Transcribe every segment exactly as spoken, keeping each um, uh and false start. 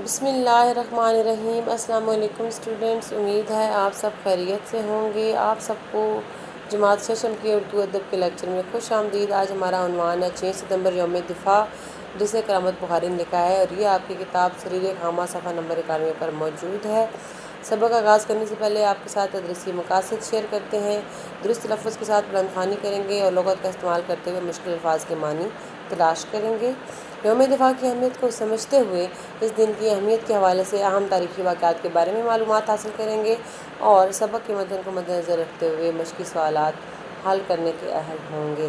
بسم اللہ الرحمن الرحیم۔ السلام علیکم اسٹوڈنٹس، امید ہے آپ سب خیریت سے ہوں گے۔ آپ سب کو جماعت ششم کی اردو ادب کے لیکچر میں خوش آمدید۔ آج ہمارا عنوان ہے چھ ستمبر یوم دفاع، جسے کرامت بخاری نے لکھا ہے اور یہ آپ کی کتاب سریر خامہ صفحہ نمبر اکانوے پر موجود ہے۔ سبق کا آغاز کرنے سے پہلے آپ کے ساتھ تدریسی مقاصد شیئر کرتے ہیں۔ درست تلفظ کے ساتھ بلند خوانی کریں گے اور لغت کا استعمال کرتے ہوئے مشکل الفاظ کے معنی تلاش کریں گے۔ یوم دفاع کی اہمیت کو سمجھتے ہوئے اس دن کی اہمیت کے حوالے سے اہم تاریخی واقعات کے بارے میں معلومات حاصل کریں گے اور سبق کے متن کو مد نظر رکھتے ہوئے مشقی سوالات حل کرنے کے اہل ہوں گے۔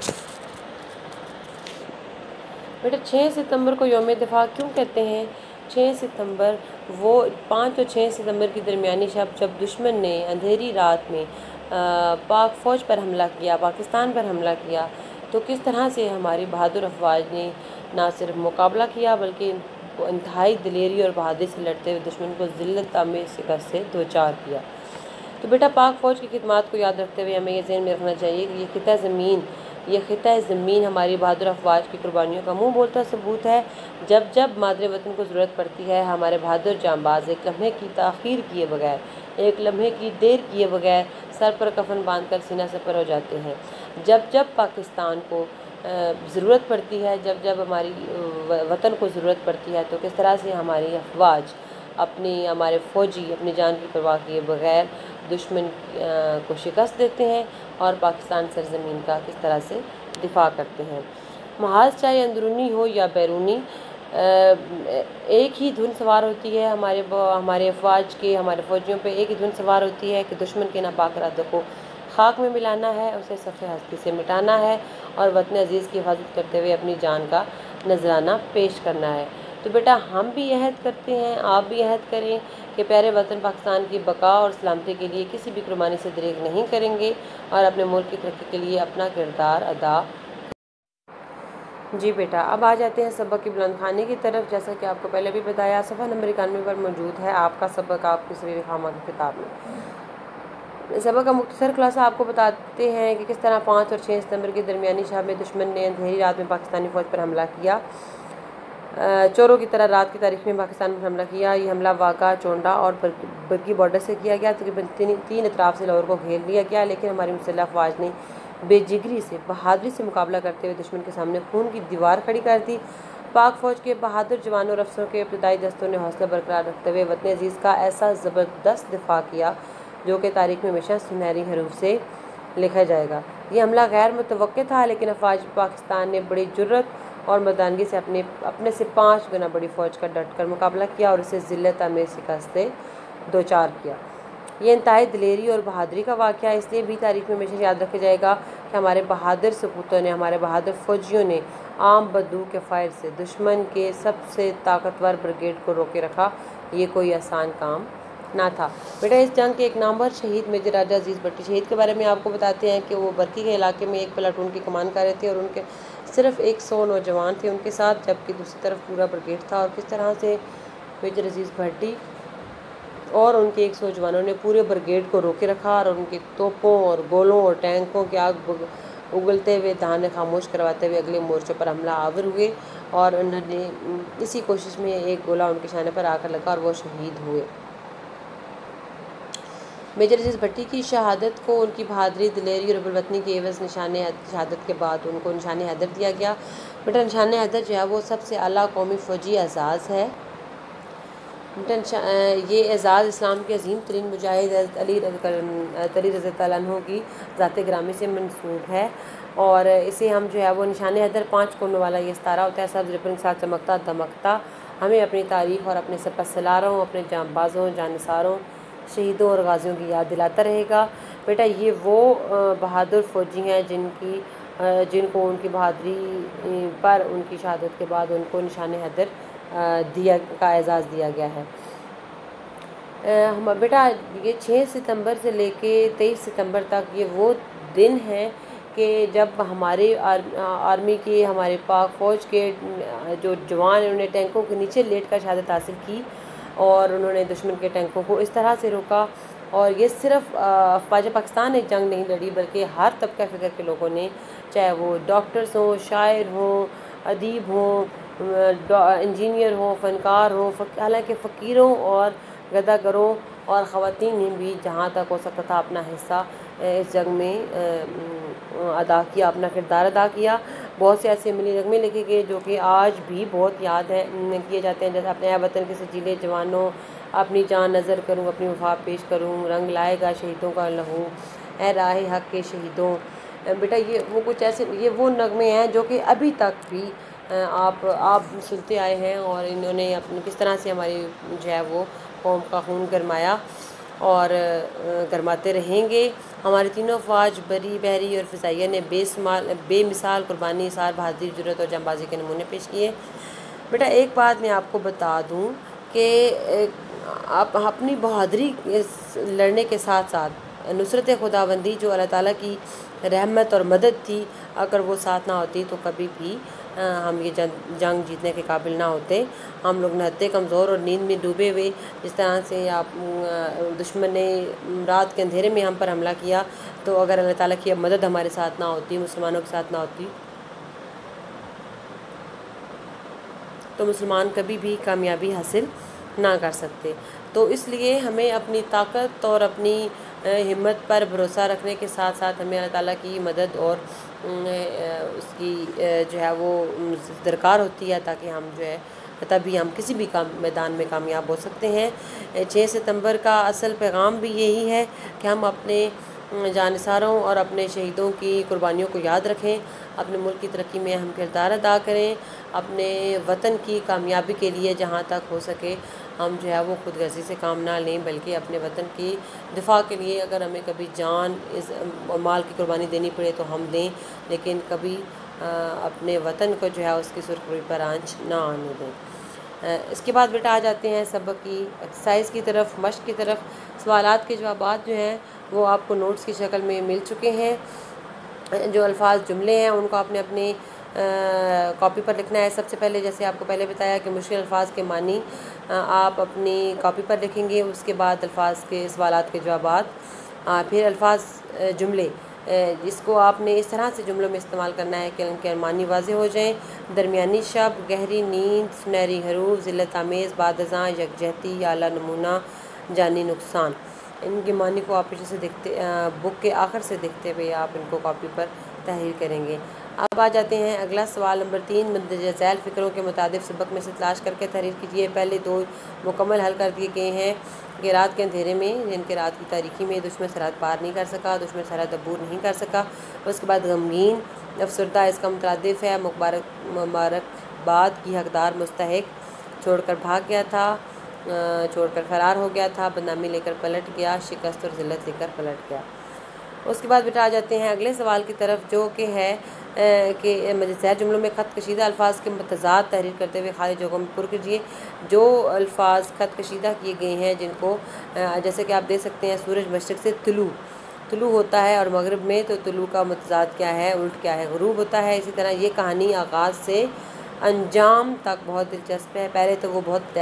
بیٹا چھ ستمبر کو یوم دفاع کیوں کہتے ہیں؟ چھ ستمبر وہ پانچ اور چھ ستمبر کی درمیانی شب جب دشمن نے اندھیری رات میں پاک فوج پر حملہ کیا، پاکستان پر حملہ کیا، تو کس طرح سے ہماری بہادر افواج نے نہ صرف مقابلہ کیا بلکہ انتہائی دلیری اور بہادری سے لڑتے ہوئے دشمن کو ذلت آمیز شکست سے دوچار کیا۔ تو بیٹا پاک فوج کی خدمات کو یاد رکھتے ہوئے ہمیں یہ ذہن میں رکھنا چاہیے کہ یہ خطہ زمین یہ خطہ زمین ہماری بہادر افواج کی قربانیوں کا منہ بولتا ثبوت ہے۔ جب جب مادر وطن کو ضرورت پڑتی ہے، ہمارے بہادر جانباز ایک لمحے کی تاخیر کیے بغیر، ایک لمحے کی دیر کیے بغیر سر پر کفن باندھ کر سینہ سپر ہو جاتے ہیں۔ جب جب پاکستان کو ضرورت پڑتی ہے، جب جب ہماری وطن کو ضرورت پڑتی ہے، تو کس طرح سے ہماری افواج اپنی ہمارے فوجی اپنی جان کی پرواہ کیے بغیر دشمن کو شکست دیتے ہیں اور پاکستان سرزمین کا کس طرح سے دفاع کرتے ہیں۔ محاذ چاہے اندرونی ہو یا بیرونی، ایک ہی دھن سوار ہوتی ہے ہمارے ہمارے افواج کے ہمارے فوجیوں پہ ایک ہی دھن سوار ہوتی ہے کہ دشمن کے ناپاک ارادوں کو خاک میں ملانا ہے، اسے صفحہ ہستی سے مٹانا ہے اور وطن عزیز کی حفاظت کرتے ہوئے اپنی جان کا نذرانہ پیش کرنا ہے۔ تو بیٹا ہم بھی عہد کرتے ہیں، آپ بھی عہد کریں کہ پیارے وطن پاکستان کی بقا اور سلامتی کے لیے کسی بھی قربانی سے دریغ نہیں کریں گے اور اپنے ملک کی ترقی کے لیے اپنا کردار ادا۔ جی بیٹا اب آ جاتے ہیں سبق کی بلند خوانی کی طرف۔ جیسا کہ آپ کو پہلے بھی بتایا، صفحہ نمبر اکانوے پر موجود ہے آپ کا سبق، آپ کی سریر خامہ کی کتاب میں۔ سبق کا مختصر خلاصہ آپ کو بتاتے ہیں کہ کس طرح پانچ اور چھ ستمبر کی درمیانی شب میں دشمن نے اندھیری رات میں پاکستانی فوج پر حملہ کیا، چوروں کی طرح رات کی تاریخ میں پاکستان پر حملہ کیا۔ یہ حملہ واقع چونڈا اور برگی بارڈر سے کیا گیا، تقریباً تین اطراف سے لاہور کو گھیر لیا گیا، لیکن ہماری مسلح افواج نے بے جگری سے بہادری سے مقابلہ کرتے ہوئے دشمن کے سامنے خون کی دیوار کھڑی کر دی۔ پاک فوج کے بہادر جوانوں اور افسروں کے ابتدائی دستوں نے حوصلہ برقرار رکھتے ہوئے وطن عزیز کا ایسا زبردست دفاع کیا جو کہ تاریخ میں ہمیشہ سنہری حروف سے لکھا جائے گا۔ یہ حملہ غیر متوقع تھا، لیکن افواج پاکستان نے بڑی جرأت اور مردانگی سے اپنے اپنے سے پانچ گنا بڑی فوج کا ڈٹ کر مقابلہ کیا اور اسے ذلت آمیز شکست سے دوچار کیا۔ یہ انتہائی دلیری اور بہادری کا واقعہ اس لیے بھی تاریخ میں ہمیشہ یاد رکھا جائے گا کہ ہمارے بہادر سپوتوں نے، ہمارے بہادر فوجیوں نے عام بندوق کے فائر سے دشمن کے سب سے طاقتور بریگیڈ کو روکے رکھا۔ یہ کوئی آسان کام نہ تھا۔ بیٹا اس جنگ کے ایک نامور شہید میجر راجہ عزیز بھٹی شہید کے بارے میں آپ کو بتاتے ہیں کہ وہ برکی کے علاقے میں ایک پلاٹون کی کمان کر رہے تھے اور ان کے صرف ایک سو نوجوان تھے ان کے ساتھ، جبکہ دوسری طرف پورا بریگیڈ تھا، اور کس طرح سے میجر عزیز بھٹی اور ان کے ایک سو جوانوں نے پورے بریگیڈ کو روکے رکھا اور ان کے توپوں اور گولوں اور ٹینکوں کی آگ اگلتے ہوئے دہانے خاموش کرواتے ہوئے اگلے مورچوں پر حملہ آور ہوئے، اور انہوں نے اسی کوشش میں ایک گولہ ان کے شانے پر آ کر لگا اور وہ شہید ہوئے۔ میجر عزیز بھٹی کی شہادت کو ان کی بہادری، دلیری اور پروتنی کے عوض نشان شہادت کے بعد ان کو نشان حیدر دیا گیا۔ بیٹا نشان حیدر جو ہے وہ سب سے اعلیٰ قومی فوجی اعزاز ہے۔ یہ اعزاز اسلام کے عظیم ترین مجاہد حضرت علی علی رضی اللہ عنہ کی ذات گرامی سے منسوب ہے، اور اسے ہم جو ہے وہ نشان حیدر پانچ کونوں والا یہ ستارہ ہوتا ہے، سبز ربن کے ساتھ چمکتا دمکتا، ہمیں اپنی تاریخ اور اپنے سپہ سالاروں، اپنے جانبازوں، جانثاروں، شہیدوں اور غازیوں کی یاد دلاتا رہے گا۔ بیٹا یہ وہ بہادر فوجی ہیں جن کی جن کو ان کی بہادری پر ان کی شہادت کے بعد ان کو نشان حیدر دیا کا اعزاز دیا گیا ہے۔ ہم بیٹا یہ چھ ستمبر سے لے کے تیئیس ستمبر تک یہ وہ دن ہیں کہ جب ہمارے آرمی کے ہمارے پاک فوج کے جو جوان انہوں نے ٹینکوں کے نیچے لیٹ کر شہادت حاصل کی اور انہوں نے دشمن کے ٹینکوں کو اس طرح سے روکا، اور یہ صرف افواج پاکستان نے جنگ نہیں لڑی بلکہ ہر طبقہ فکر کے لوگوں نے، چاہے وہ ڈاکٹرز ہوں، شاعر ہوں، ادیب ہوں، انجینئر ہوں، فنکار ہوں، حالانکہ فقیروں اور گداگروں اور خواتین نے بھی جہاں تک ہو سکتا تھا اپنا حصہ اس جنگ میں ادا کیا، اپنا کردار ادا کیا۔ بہت سے ایسے ملی نغمے لکھے گئے جو کہ آج بھی بہت یاد ہے کیے جاتے ہیں، جیسے اپنے اے وطن کے سجیلے جوانوں، اپنی جان نظر کروں، اپنی وفا پیش کروں، رنگ لائے گا شہیدوں کا لہو، اے راہ حق کے شہیدوں۔ بیٹا یہ وہ کچھ ایسے یہ وہ نغمے ہیں جو کہ ابھی تک بھی آپ آپ سنتے آئے ہیں، اور انہوں نے اپنی کس طرح سے ہماری جو ہے وہ قوم کا خون گرمایا اور گرماتے رہیں گے۔ ہماری تینوں افواج بری، بحری اور فضائیہ نے بے سمال بے مثال قربانی، اثار بہادری، جرأت اور جانبازی کے نمونے پیش کیے۔ بیٹا ایک بات میں آپ کو بتا دوں کہ آپ اپنی بہادری لڑنے کے ساتھ ساتھ نصرت خداوندی جو اللہ تعالیٰ کی رحمت اور مدد تھی، اگر وہ ساتھ نہ ہوتی تو کبھی بھی ہم یہ جنگ جنگ جیتنے کے قابل نہ ہوتے۔ ہم لوگ نہتے کمزور اور نیند میں ڈوبے ہوئے، جس طرح سے آپ دشمن نے رات کے اندھیرے میں ہم پر حملہ کیا، تو اگر اللہ تعالیٰ کی مدد ہمارے ساتھ نہ ہوتی، مسلمانوں کے ساتھ نہ ہوتی، تو مسلمان کبھی بھی کامیابی حاصل نہ کر سکتے۔ تو اس لیے ہمیں اپنی طاقت اور اپنی ہمت پر بھروسہ رکھنے کے ساتھ ساتھ ہمیں اللہ تعالیٰ کی مدد اور اس کی جو ہے وہ درکار ہوتی ہے، تاکہ ہم جو ہے تبھی ہم کسی بھی کام میدان میں کامیاب ہو سکتے ہیں۔ چھ ستمبر کا اصل پیغام بھی یہی ہے کہ ہم اپنے جانثاروں اور اپنے شہیدوں کی قربانیوں کو یاد رکھیں، اپنے ملک کی ترقی میں اہم کردار ادا کریں، اپنے وطن کی کامیابی کے لیے جہاں تک ہو سکے ہم جو ہے وہ خود غرضی سے کام نہ لیں، بلکہ اپنے وطن کی دفاع کے لیے اگر ہمیں کبھی جان اس مال کی قربانی دینی پڑے تو ہم دیں، لیکن کبھی اپنے وطن کو جو ہے اس کی سرخ روئی پر آنچ نہ آنے دیں۔ اس کے بعد بیٹا آ جاتے ہیں سبق کی ایکسرسائز کی طرف، مشق کی طرف۔ سوالات کے جوابات جو ہیں وہ آپ کو نوٹس کی شکل میں مل چکے ہیں۔ جو الفاظ جملے ہیں ان کو آپ نے اپنے کاپی پر لکھنا ہے۔ سب سے پہلے جیسے آپ کو پہلے بتایا کہ مشکل الفاظ کے معنی آپ اپنی کاپی پر لکھیں گے، اس کے بعد الفاظ کے سوالات کے جوابات، پھر الفاظ جملے جس کو آپ نے اس طرح سے جملوں میں استعمال کرنا ہے کہ ان کے معنی واضح ہو جائیں۔ درمیانی شب، گہری نیند، سنہری حروف، ذلت آمیز، بعد ازاں، یکجہتی، اعلیٰ نمونہ، جانی نقصان، ان کے معنی کو آپ پیچھے سے دیکھتے بک کے آخر سے دیکھتے ہوئے آپ ان کو کاپی پر تحریر کریں گے۔ اب آ جاتے ہیں اگلا سوال نمبر تین، مندرجہ ذیل فکروں کے متعدد سبق میں سے تلاش کر کے تحریر کیجیے۔ پہلے دو مکمل حل کر دیے گئے ہیں کہ رات کے اندھیرے میں، جن کے رات کی تاریکی میں دشمن سرحد پار نہیں کر سکا، دشمن سرحد عبور نہیں کر سکا۔ اس کے بعد غمگین، افسردہ اس کا مترادف ہے مبارک مبارکباد کی حقدار، مستحق، چھوڑ کر بھاگ گیا تھا، چھوڑ کر فرار ہو گیا تھا، بدنامی لے کر پلٹ گیا، شکست اور ذلت لے کر پلٹ گیا۔ اس کے بعد بیٹا آ جاتے ہیں اگلے سوال کی طرف، جو کہ ہے کہ مندرجہ جملوں میں خط کشیدہ الفاظ کے متضاد تحریر کرتے ہوئے خالی جگہوں میں پر کیجیے۔ جو الفاظ خط کشیدہ کیے گئے ہیں جن کو جیسے کہ آپ دیکھ سکتے ہیں، سورج مشرق سے طلوع طلوع ہوتا ہے اور مغرب میں، تو طلوع کا متضاد کیا ہے، الٹ کیا ہے، غروب ہوتا ہے۔ اسی طرح یہ کہانی آغاز سے انجام تک بہت دلچسپ ہے۔ پہلے تو وہ بہت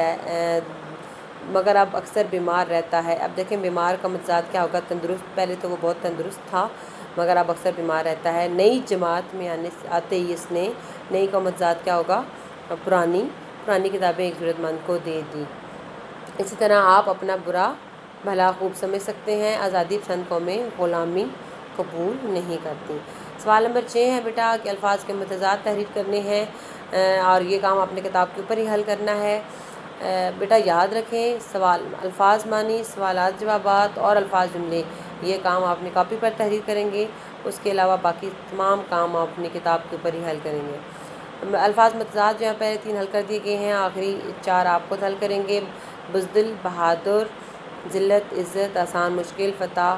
مگر اب اکثر بیمار رہتا ہے۔ اب دیکھیں بیمار کا متضاد کیا ہوگا، تندرست۔ پہلے تو وہ بہت تندرست تھا مگر اب اکثر بیمار رہتا ہے۔ نئی جماعت میں آنے آتے ہی اس نے، نئی کا متضاد کیا ہوگا، پرانی پرانی کتابیں ایک ضرورت مند کو دے دی۔ اسی طرح آپ اپنا برا بھلا خوب سمجھ سکتے ہیں۔ آزادی پسند قومیں غلامی قبول نہیں کرتی۔ سوال نمبر چھ ہے بیٹا کہ الفاظ کے متضاد تحریر کرنے ہیں، اور یہ کام اپنے کتاب کے اوپر ہی حل کرنا ہے۔ بیٹا یاد رکھیں، سوال الفاظ معنی، سوالات جوابات اور الفاظ جملے، یہ کام آپ اپنی کاپی پر تحریر کریں گے۔ اس کے علاوہ باقی تمام کام آپ اپنی کتاب کے اوپر ہی حل کریں گے۔ الفاظ متضاد جو ہیں پہلے تین حل کر دیے گئے ہیں، آخری چار آپ خود حل کریں گے۔ بزدل، بہادر، ذلت، عزت، آسان، مشکل، فتح،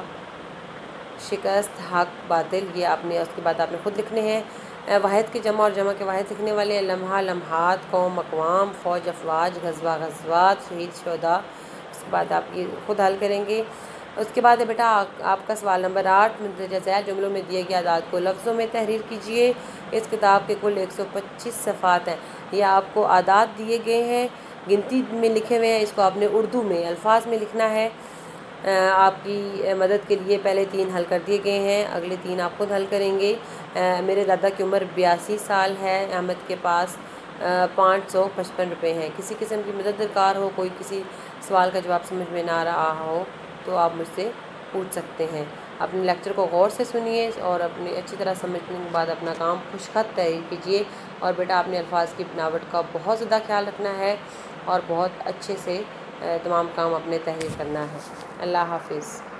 شکست، حق، باطل، یہ آپ نے اس کے بعد آپ نے خود لکھنے ہیں۔ واحد کے جمع اور جمع کے واحد لکھنے والے، لمحہ، لمحات، قوم، اقوام، فوج، افواج، غزوہ، غزوات، شہید، شہداء، اس کے بعد آپ یہ خود حل کریں گے۔ اس کے بعد ہے بیٹا آپ کا سوال نمبر آٹھ، مندرجہ ذیل جملوں میں دیے گئے اعداد کو لفظوں میں تحریر کیجیے۔ اس کتاب کے کل ایک سو پچیس صفحات ہیں۔ یہ آپ کو اعداد دیے گئے ہیں، گنتی میں لکھے ہوئے ہیں، اس کو آپ نے اردو میں الفاظ میں لکھنا ہے۔ آپ کی مدد کے لیے پہلے تین حل کر دیے گئے ہیں، اگلے تین آپ خود حل کریں گے۔ میرے دادا کی عمر بیاسی سال ہے، احمد کے پاس پانچ سو پچپن روپے ہیں۔ کسی قسم کی مدد درکار ہو، کوئی کسی سوال کا جواب سمجھ میں نہ آ رہا ہو تو آپ مجھ سے پوچھ سکتے ہیں۔ اپنے لیکچر کو غور سے سنیے اور اپنی اچھی طرح سمجھنے کے بعد اپنا کام خوش خط تحریر کیجیے، اور بیٹا اپنے الفاظ کی بناوٹ کا بہت زیادہ خیال رکھنا ہے اور بہت اچھے سے تمام کام اپنے تحریر کرنا ہے۔ اللہ حافظ۔